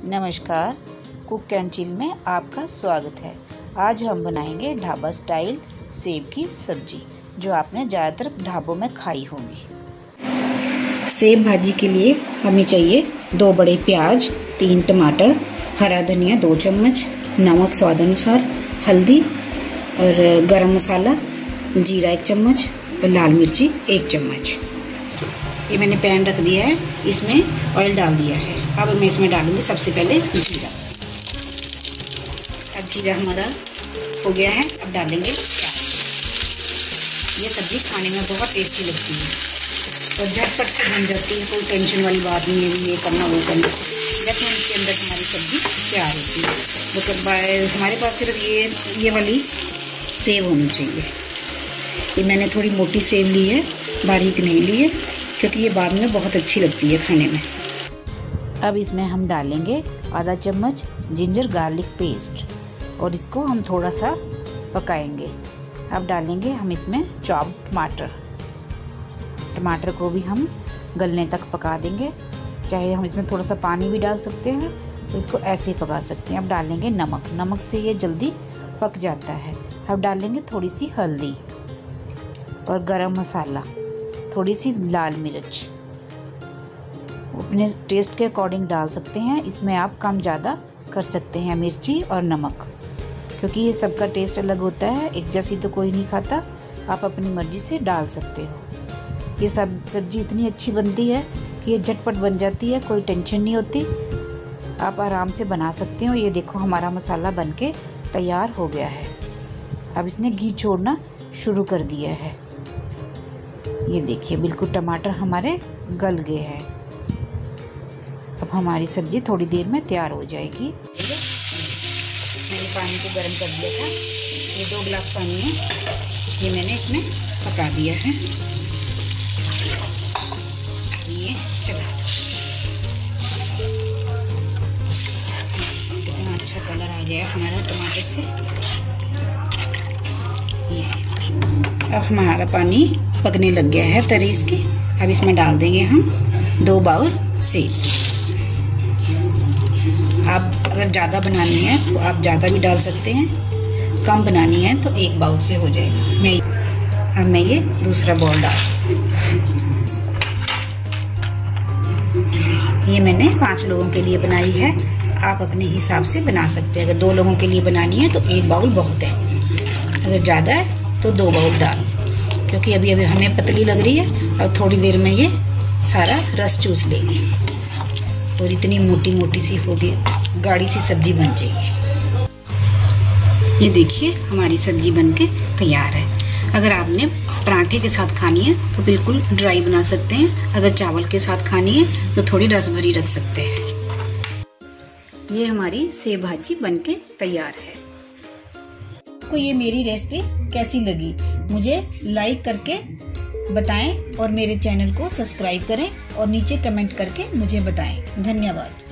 नमस्कार, cook and chill में आपका स्वागत है। आज हम बनाएंगे ढाबा स्टाइल सेब की सब्जी, जो आपने ज़्यादातर ढाबों में खाई होगी। सेब भाजी के लिए हमें चाहिए 2 बड़े प्याज, 3 टमाटर, हरा धनिया 2 चम्मच, नमक स्वाद अनुसार, हल्दी और गरम मसाला, जीरा 1 चम्मच और लाल मिर्ची 1 चम्मच। ये मैंने पैन रख दिया है, इसमें ऑयल डाल दिया है। अब मैं इसमें डालूंगी सबसे पहले जीरा। अब जीरा हमारा हो गया है, अब डालेंगे प्याज। ये सब्जी खाने में बहुत टेस्टी लगती है और झटपट से बन जाती है, कोई टेंशन वाली बात नहीं है ये करना वो करना। 10 मिनट के अंदर हमारी सब्जी तैयार होती है। मतलब हमारे पास सिर्फ ये वाली सेब होनी चाहिए। ये मैंने थोड़ी मोटी सेब ली है, बारीक नहीं ली है, क्योंकि ये बाद में बहुत अच्छी लगती है खाने में। अब इसमें हम डालेंगे आधा चम्मच जिंजर गार्लिक पेस्ट और इसको हम थोड़ा सा पकाएंगे। अब डालेंगे हम इसमें चॉप्ड टमाटर को भी हम गलने तक पका देंगे। चाहे हम इसमें थोड़ा सा पानी भी डाल सकते हैं, तो इसको ऐसे ही पका सकते हैं। अब डालेंगे नमक से ये जल्दी पक जाता है। अब डालेंगे थोड़ी सी हल्दी और गरम मसाला, थोड़ी सी लाल मिर्च, अपने टेस्ट के अकॉर्डिंग डाल सकते हैं। इसमें आप कम ज़्यादा कर सकते हैं मिर्ची और नमक, क्योंकि ये सबका टेस्ट अलग होता है, एक जैसी तो कोई नहीं खाता। आप अपनी मर्जी से डाल सकते हो। ये सब्जी इतनी अच्छी बनती है कि ये झटपट बन जाती है, कोई टेंशन नहीं होती, आप आराम से बना सकते हो। ये देखो हमारा मसाला बनके तैयार हो गया है। अब इसने घी छोड़ना शुरू कर दिया है। ये देखिए बिल्कुल टमाटर हमारे गल गए हैं। अब हमारी सब्जी थोड़ी देर में तैयार हो जाएगी। मैंने पानी को गर्म कर दिया था, ये 2 गिलास पानी है, ये मैंने इसमें पका दिया है। ये चला, कितना अच्छा कलर आ गया हमारा टमाटर से। अब हमारा पानी पकने लग गया है तरी इसकी। अब इसमें डाल देंगे हम 2 बाउल सेब। आप अगर ज़्यादा बनानी है तो आप ज़्यादा भी डाल सकते हैं, कम बनानी है तो 1 बाउल से हो जाएगा। अब मैं ये दूसरा बाउल ये मैंने 5 लोगों के लिए बनाई है। आप अपने हिसाब से बना सकते हैं। अगर 2 लोगों के लिए बनानी है तो 1 बाउल बहुत है, अगर ज़्यादा है तो 2 बाउल डाल, क्योंकि अभी हमें पतली लग रही है और थोड़ी देर में ये सारा रस चूस लेगी और इतनी मोटी मोटी सी होगी, गाढ़ी सी सब्जी बन जाएगी। ये देखिए हमारी सब्जी बनके तैयार है। अगर आपने पराठे के साथ खानी है तो बिल्कुल ड्राई बना सकते हैं, अगर चावल के साथ खानी है तो थोड़ी रस भरी रख सकते हैं। ये हमारी सेब भाजी बनके तैयार है। आपको ये मेरी रेसिपी कैसी लगी मुझे लाइक करके बताएं और मेरे चैनल को सब्सक्राइब करें और नीचे कमेंट करके मुझे बताएं। धन्यवाद।